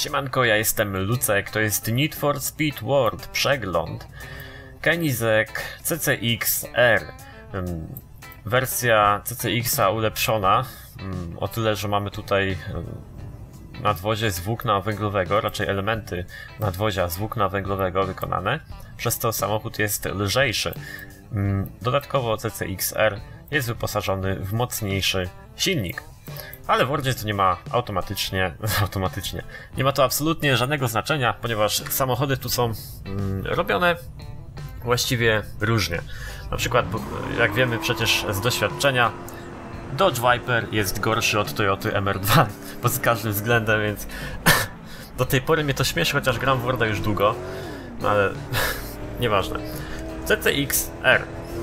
Siemanko, ja jestem Lucek, to jest Need for Speed World przegląd. Koenigsegg CCX-R. Wersja CCX-a ulepszona. O tyle, że mamy tutaj nadwozie z włókna węglowego, raczej elementy nadwozia z włókna węglowego wykonane. Przez to samochód jest lżejszy. Dodatkowo CCX-R jest wyposażony w mocniejszy silnik. Ale w Wordzie to nie ma automatycznie, nie ma to absolutnie żadnego znaczenia, ponieważ samochody tu są robione właściwie różnie. Na przykład, jak wiemy przecież z doświadczenia, Dodge Viper jest gorszy od Toyoty MR2 pod każdym względem, więc do tej pory mnie to śmieszy, chociaż gram w Worda już długo, no ale nieważne. CCX-R.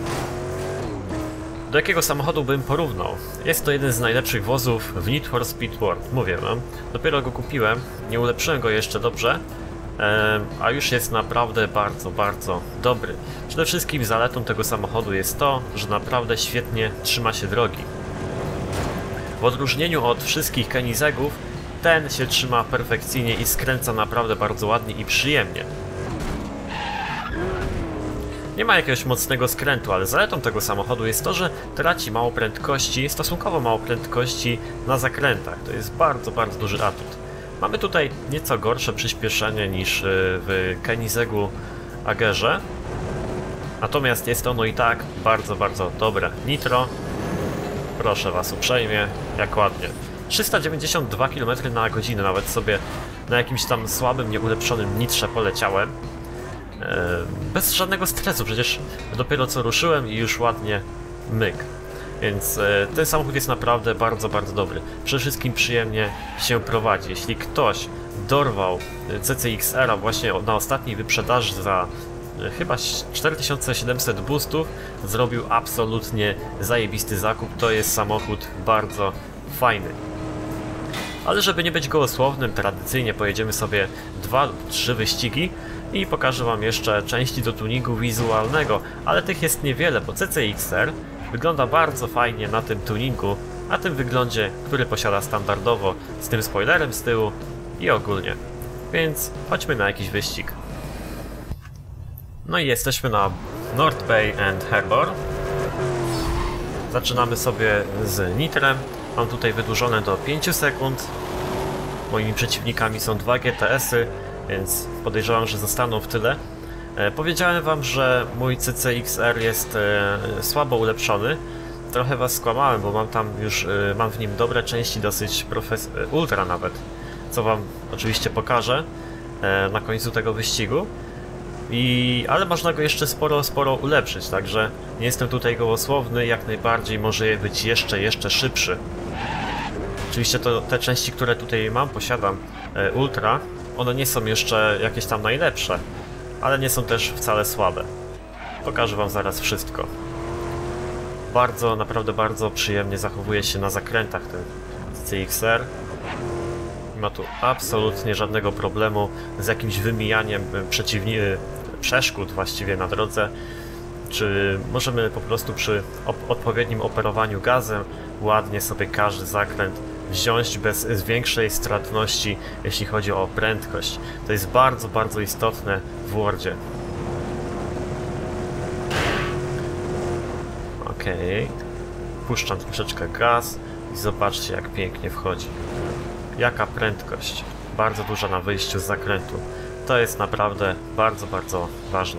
Do jakiego samochodu bym porównał? Jest to jeden z najlepszych wozów w Need for Speed World. Mówię wam, dopiero go kupiłem, nie ulepszyłem go jeszcze dobrze, a już jest naprawdę bardzo dobry. Przede wszystkim zaletą tego samochodu jest to, że naprawdę świetnie trzyma się drogi. W odróżnieniu od wszystkich Koenigsegów, ten się trzyma perfekcyjnie i skręca naprawdę bardzo ładnie i przyjemnie. Nie ma jakiegoś mocnego skrętu, ale zaletą tego samochodu jest to, że traci mało prędkości, stosunkowo mało prędkości na zakrętach. To jest bardzo duży atut. Mamy tutaj nieco gorsze przyspieszenie niż w Koenigseggu Agerze. Natomiast jest ono i tak bardzo dobre. Nitro, proszę was uprzejmie, jak ładnie. 392 km na godzinę, nawet sobie na jakimś tam słabym, nieulepszonym nitrze poleciałem. Bez żadnego stresu, przecież dopiero co ruszyłem i już ładnie myk. Więc ten samochód jest naprawdę bardzo dobry. Przede wszystkim przyjemnie się prowadzi. Jeśli ktoś dorwał CCX-R właśnie na ostatniej wyprzedaży za chyba 4700 boostów, zrobił absolutnie zajebisty zakup. To jest samochód bardzo fajny. Ale żeby nie być gołosłownym, tradycyjnie pojedziemy sobie 2 lub 3 wyścigi i pokażę wam jeszcze części do tuningu wizualnego, ale tych jest niewiele, bo CCX-R wygląda bardzo fajnie na tym tuningu, na tym wyglądzie, który posiada standardowo, z tym spoilerem z tyłu i ogólnie. Więc chodźmy na jakiś wyścig. No i jesteśmy na North Bay and Harbor. Zaczynamy sobie z nitrem. Mam tutaj wydłużone do 5 sekund. Moimi przeciwnikami są 2 GTS-y, więc podejrzewam, że zostaną w tyle. Powiedziałem wam, że mój CCX-R jest słabo ulepszony. Trochę was skłamałem, bo mam tam już mam w nim dobre części, dosyć ultra nawet, co wam oczywiście pokażę na końcu tego wyścigu. Ale można go jeszcze sporo ulepszyć, także nie jestem tutaj gołosłowny, jak najbardziej może być jeszcze szybszy. Oczywiście te części, które tutaj mam, posiadam ultra, one nie są jeszcze jakieś tam najlepsze, ale nie są też wcale słabe. Pokażę wam zaraz wszystko. Naprawdę bardzo przyjemnie zachowuje się na zakrętach ten CCX-R. Nie ma tu absolutnie żadnego problemu z jakimś wymijaniem przeszkód właściwie na drodze. Czy możemy po prostu przy odpowiednim operowaniu gazem ładnie sobie każdy zakręt wziąć bez większej stratności, jeśli chodzi o prędkość. To jest bardzo istotne w Wordzie. Okej. Puszczam troszeczkę gaz i zobaczcie, jak pięknie wchodzi. Jaka prędkość. Bardzo duża na wyjściu z zakrętu. To jest naprawdę bardzo ważne.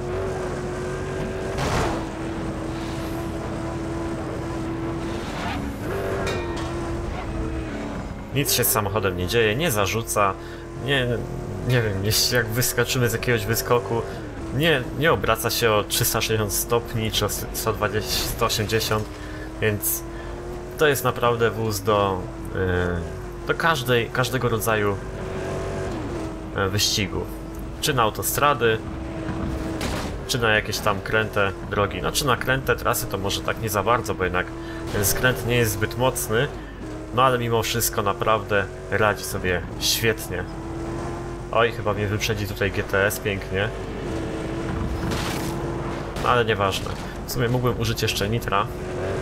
Nic się z samochodem nie dzieje, nie zarzuca, nie wiem, jeśli jak wyskoczymy z jakiegoś wyskoku, nie obraca się o 360 stopni czy o 120, 180, więc to jest naprawdę wóz do każdego rodzaju wyścigu. Czy na autostrady, czy na jakieś tam kręte drogi. Znaczy na kręte trasy to może tak nie za bardzo, bo jednak ten skręt nie jest zbyt mocny. No ale mimo wszystko naprawdę radzi sobie świetnie. Oj, chyba mnie wyprzedzi tutaj GTS pięknie. No ale nieważne. W sumie mógłbym użyć jeszcze nitra.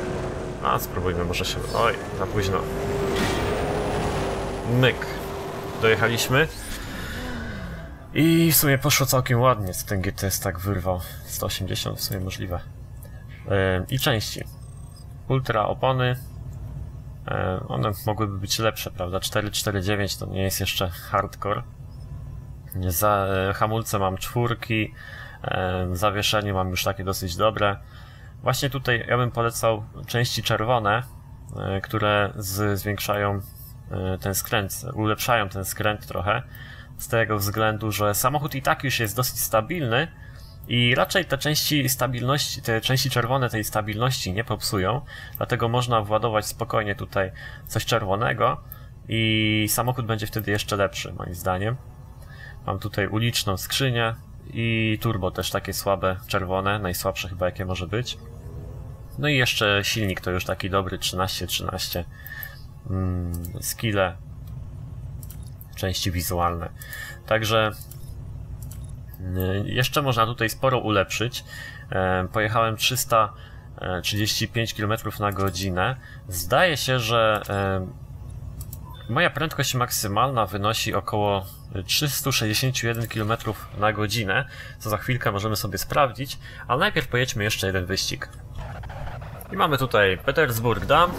A spróbujmy, może się... Oj, za późno. Myk. dojechaliśmy. I w sumie poszło całkiem ładnie, co ten GTS tak wyrwał. 180 w sumie możliwe. I części. Ultra opony. One mogłyby być lepsze, prawda? 449 to nie jest jeszcze hardcore. Za hamulce mam 4. Zawieszenie mam już takie dosyć dobre. Właśnie tutaj ja bym polecał części czerwone, które zwiększają ten skręt, ulepszają ten skręt trochę. Z tego względu, że samochód i tak już jest dosyć stabilny i raczej te części stabilności, te części czerwone tej stabilności nie popsują, dlatego można władować spokojnie tutaj coś czerwonego i samochód będzie wtedy jeszcze lepszy, moim zdaniem. Mam tutaj uliczną skrzynię i turbo też takie słabe, czerwone, najsłabsze chyba jakie może być. No i jeszcze silnik to już taki dobry 1313. Skille, części wizualne. Także jeszcze można tutaj sporo ulepszyć. Pojechałem 335 km na godzinę. Zdaje się, że moja prędkość maksymalna wynosi około 361 km na godzinę, co za chwilkę możemy sobie sprawdzić, ale najpierw pojedźmy jeszcze jeden wyścig. I mamy tutaj Petersburg Dam.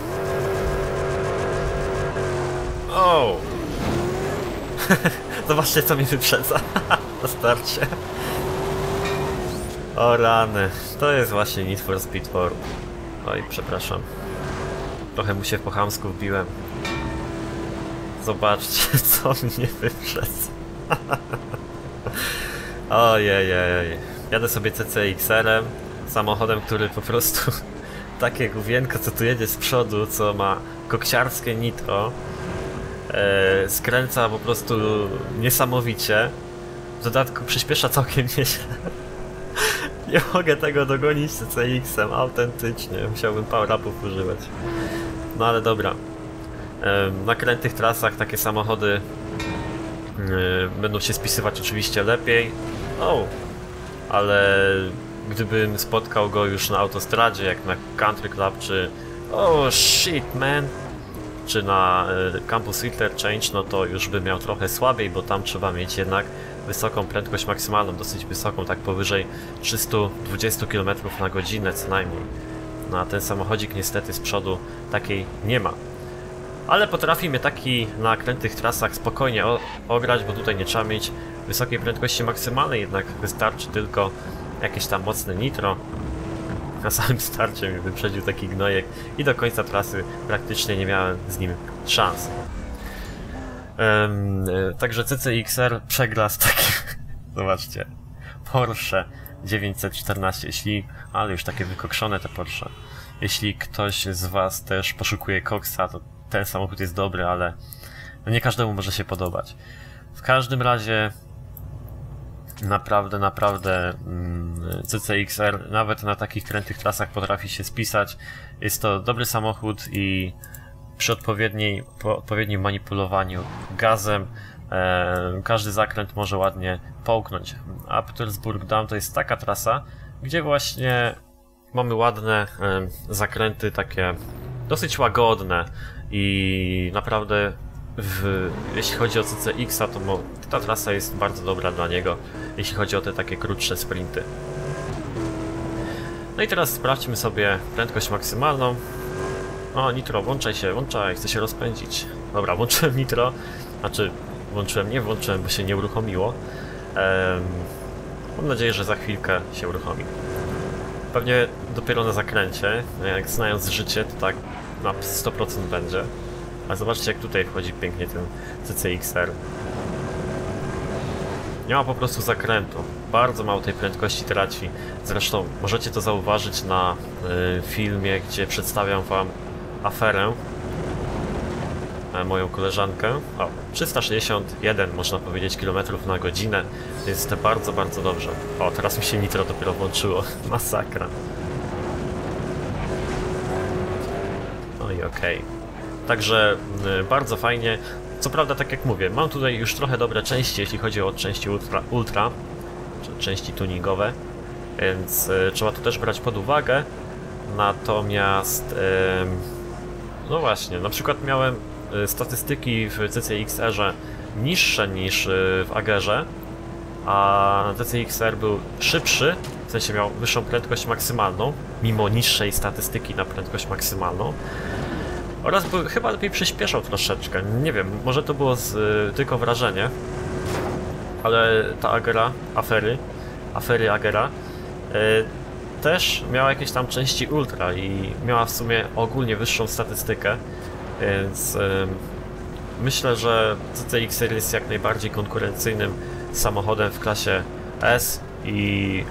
O! Zobaczcie, co mnie wyprzedza na starcie. O rany, to jest właśnie Need for Speed 4. Oj, przepraszam. Trochę mu się po chamsku wbiłem. Zobaczcie, co mnie wyprzedza. Ojej. Jadę sobie CCXR-em, samochodem, który po prostu takie główienko, co tu jedzie z przodu, co ma koksiarskie nitro. Skręca po prostu niesamowicie. W dodatku przyspiesza całkiem nieźle. Nie mogę tego dogonić CCX-em, autentycznie. Musiałbym power-upów używać. No ale dobra. Na krętych trasach takie samochody będą się spisywać oczywiście lepiej. O, ale gdybym spotkał go już na autostradzie, jak na Country Club, czy oh shit man, czy na Campus Interchange, no to już bym miał trochę słabiej, bo tam trzeba mieć jednak wysoką prędkość maksymalną, dosyć wysoką, tak powyżej 320 km na godzinę co najmniej. No a ten samochodzik niestety z przodu takiej nie ma. Ale potrafi mnie taki na krętych trasach spokojnie ograć, bo tutaj nie trzeba mieć wysokiej prędkości maksymalnej, jednak wystarczy tylko jakieś tam mocne nitro. Na samym starcie mnie wyprzedził taki gnojek i do końca trasy praktycznie nie miałem z nim szans. Także CCXR przegra z takim... Zobaczcie. Porsche 914, ale już takie wykokszone te Porsche. Jeśli ktoś z was też poszukuje koksa, to ten samochód jest dobry, ale no nie każdemu może się podobać. W każdym razie naprawdę CCXR nawet na takich krętych trasach potrafi się spisać. Jest to dobry samochód i przy odpowiednim manipulowaniu gazem każdy zakręt może ładnie połknąć. A Petersburg Dam to jest taka trasa, gdzie właśnie mamy ładne zakręty, takie dosyć łagodne i naprawdę jeśli chodzi o CCX-a, to ta trasa jest bardzo dobra dla niego, jeśli chodzi o te takie krótsze sprinty. No i teraz sprawdźmy sobie prędkość maksymalną. O, nitro, włączaj, chcę się rozpędzić. Dobra, włączyłem nitro, znaczy nie włączyłem, bo się nie uruchomiło. Mam nadzieję, że za chwilkę się uruchomi. Pewnie dopiero na zakręcie, jak znając życie, to tak na 100% będzie. A zobaczcie, jak tutaj wchodzi pięknie ten CCXR. Nie ma po prostu zakrętu. Bardzo mało tej prędkości traci. Zresztą możecie to zauważyć na filmie, gdzie przedstawiam wam aferę. Moją koleżankę. O, 361 można powiedzieć kilometrów na godzinę. Jest bardzo dobrze. O, teraz mi się nitro dopiero włączyło. Masakra. No i okej. Także bardzo fajnie. Co prawda, tak jak mówię, mam tutaj już trochę dobre części, jeśli chodzi o części ultra czy części tuningowe, więc trzeba to też brać pod uwagę. Natomiast no właśnie, na przykład miałem statystyki w CCXR-ze niższe niż w Agerze, a CCXR był szybszy, w sensie miał wyższą prędkość maksymalną, mimo niższej statystyki na prędkość maksymalną. Oraz chyba lepiej przyspieszał troszeczkę. Nie wiem, może to było tylko wrażenie, ale ta Agera, afery Agera, też miała jakieś tam części ultra i miała w sumie ogólnie wyższą statystykę, więc myślę, że CCXR jest jak najbardziej konkurencyjnym samochodem w klasie S i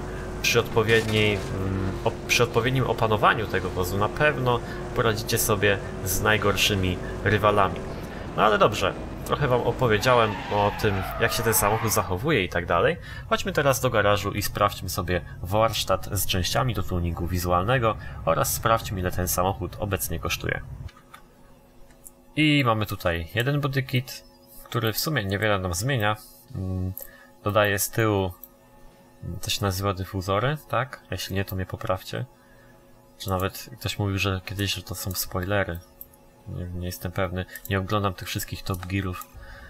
przy odpowiednim opanowaniu tego wozu na pewno poradzicie sobie z najgorszymi rywalami. No ale dobrze, trochę wam opowiedziałem o tym, jak się ten samochód zachowuje i tak dalej. Chodźmy teraz do garażu i sprawdźmy sobie warsztat z częściami do tuningu wizualnego oraz sprawdźmy, ile ten samochód obecnie kosztuje. I mamy tutaj jeden bodykit, który w sumie niewiele nam zmienia. Dodaję z tyłu, to się nazywa dyfuzory, tak? Jeśli nie, to mnie poprawcie. Czy nawet ktoś mówił, że kiedyś, że to są spoilery. Nie jestem pewny, nie oglądam tych wszystkich Top Gearów.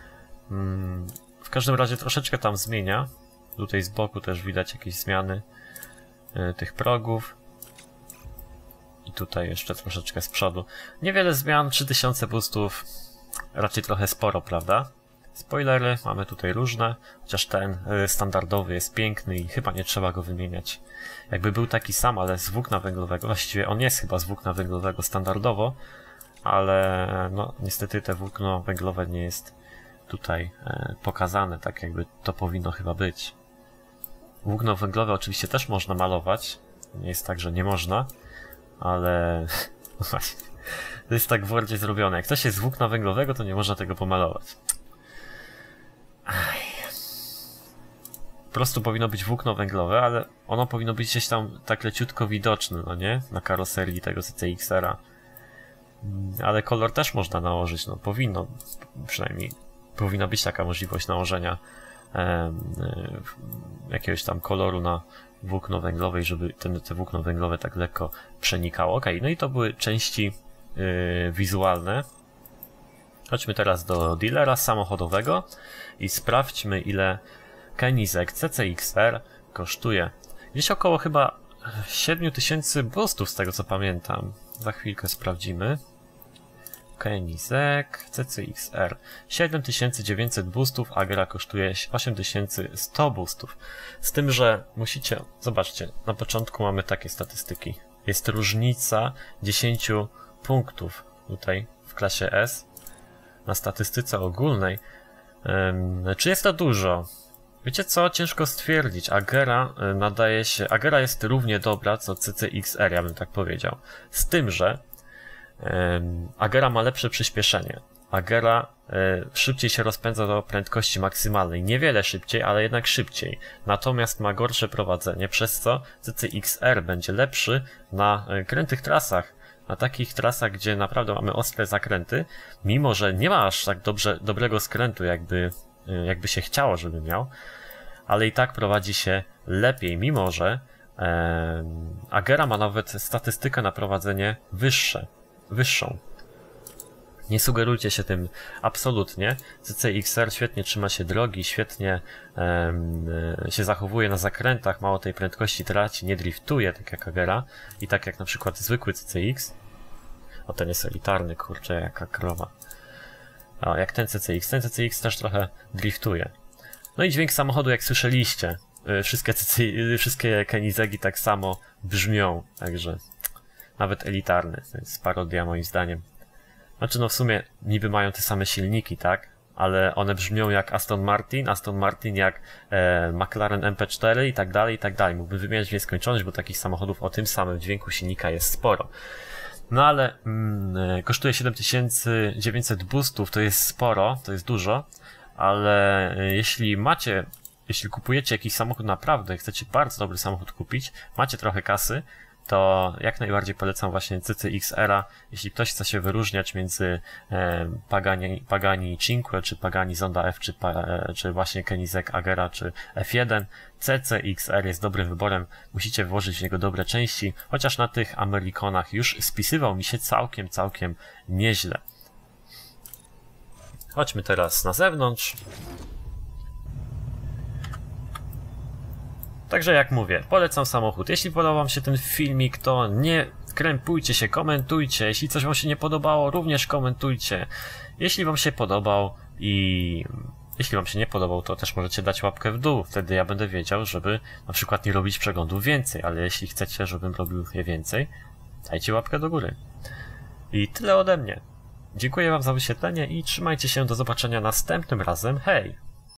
W każdym razie troszeczkę tam zmienia. Tutaj z boku też widać jakieś zmiany tych progów. I tutaj jeszcze troszeczkę z przodu. Niewiele zmian, 3000 boostów, raczej trochę sporo, prawda? Spoilery mamy tutaj różne, chociaż ten standardowy jest piękny i chyba nie trzeba go wymieniać. Jakby był taki sam, ale z włókna węglowego, właściwie on jest chyba z włókna węglowego standardowo, ale no niestety te włókno węglowe nie jest tutaj pokazane tak, jakby to powinno chyba być. Włókno węglowe oczywiście też można malować, nie jest tak, że nie można, ale to jest tak w Wordzie zrobione. Jak coś jest z włókna węglowego, to nie można tego pomalować. Po prostu powinno być włókno węglowe, ale ono powinno być gdzieś tam tak leciutko widoczne, no nie? Na karoserii tego CCXR-a. Ale kolor też można nałożyć, no powinno, przynajmniej powinna być taka możliwość nałożenia jakiegoś tam koloru na włókno węglowe, żeby te włókno węglowe tak lekko przenikało. Ok, no i to były części wizualne. Chodźmy teraz do dealera samochodowego i sprawdźmy, ile Koenigsegg CCXR kosztuje. Gdzieś około chyba 7000 boostów z tego co pamiętam. Za chwilkę sprawdzimy. Koenigsegg CCXR 7900 boostów, a gra kosztuje 8100 boostów. Z tym, że musicie, zobaczcie, na początku mamy takie statystyki. Jest różnica 10 punktów tutaj w klasie S na statystyce ogólnej. Czy jest to dużo? Wiecie co? Ciężko stwierdzić. Agera nadaje się... Agera jest równie dobra co CCXR, ja bym tak powiedział. Z tym, że Agera ma lepsze przyspieszenie. Agera szybciej się rozpędza do prędkości maksymalnej. Niewiele szybciej, ale jednak szybciej. Natomiast ma gorsze prowadzenie, przez co CCXR będzie lepszy na krętych trasach. Na takich trasach, gdzie naprawdę mamy ostre zakręty, mimo że nie ma aż tak dobrego skrętu, jakby się chciało, żeby miał, ale i tak prowadzi się lepiej, mimo że Agera ma nawet statystykę na prowadzenie wyższą. Nie sugerujcie się tym absolutnie. CCXR świetnie trzyma się drogi, świetnie się zachowuje na zakrętach, mało tej prędkości traci, nie driftuje tak jak Agera i tak jak na przykład zwykły CCX. O, ten jest elitarny, kurczę, jaka krowa. O, jak ten CCX też trochę driftuje. No i dźwięk samochodu, jak słyszeliście, wszystkie Koenigsegg'i tak samo brzmią, także nawet elitarny, to jest parodia moim zdaniem. Znaczy no w sumie niby mają te same silniki, tak? Ale one brzmią jak Aston Martin jak McLaren MP4 i tak dalej, i tak dalej. Mógłbym wymieniać w nieskończoność, bo takich samochodów o tym samym dźwięku silnika jest sporo. No ale kosztuje 7900 boostów, to jest sporo, to jest dużo, ale jeśli kupujecie jakiś samochód naprawdę, chcecie bardzo dobry samochód kupić, macie trochę kasy, to jak najbardziej polecam właśnie CCXR-a, jeśli ktoś chce się wyróżniać między Pagani Cinque, czy Pagani Zonda F, czy właśnie Koenigsegg Agera, czy F1, CCXR jest dobrym wyborem, musicie włożyć w niego dobre części, chociaż na tych Americanach już spisywał mi się całkiem nieźle. Chodźmy teraz na zewnątrz. Także jak mówię, polecam samochód. Jeśli podobał wam się ten filmik, to nie krępujcie się, komentujcie. Jeśli coś wam się nie podobało, również komentujcie. Jeśli wam się podobał i jeśli wam się nie podobał, to też możecie dać łapkę w dół. Wtedy ja będę wiedział, żeby na przykład nie robić przeglądów więcej, ale jeśli chcecie, żebym robił je więcej, dajcie łapkę do góry. I tyle ode mnie. Dziękuję wam za wyświetlenie i trzymajcie się, do zobaczenia następnym razem. Hej!